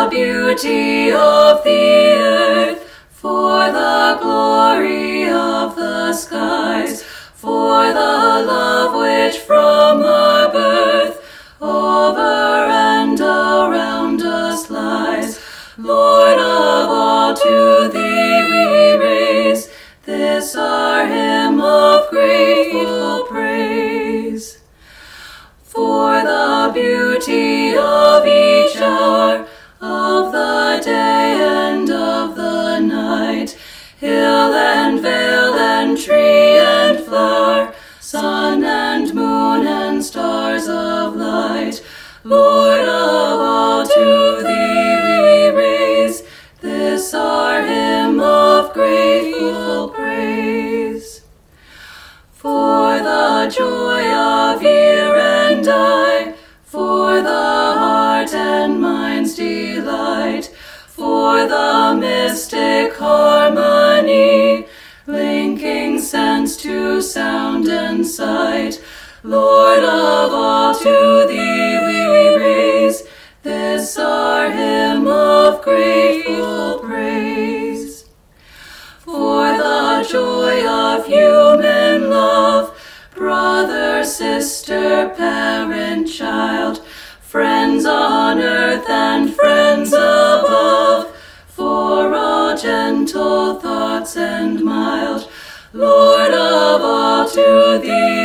the beauty of the earth, for the glory of the skies, for the love which from our birth over and around us lies. Lord of all, to thee we raise this our hymn of grateful praise. For the beauty of each hour, of the day and of the night, hill and vale and tree and flower, sun and moon and stars of light, Lord of all, to thee we raise this our hymn of grateful praise. For the joy of ear and eye, for the heart and mind's delight, for the mystic harmony, linking sense to sound and sight, Lord of all, to thee we raise this our hymn of grateful praise. For the joy of human love, brother, sister, parent, child, friends on earth and friends above, for all gentle thoughts and mild, Lord of all, to thee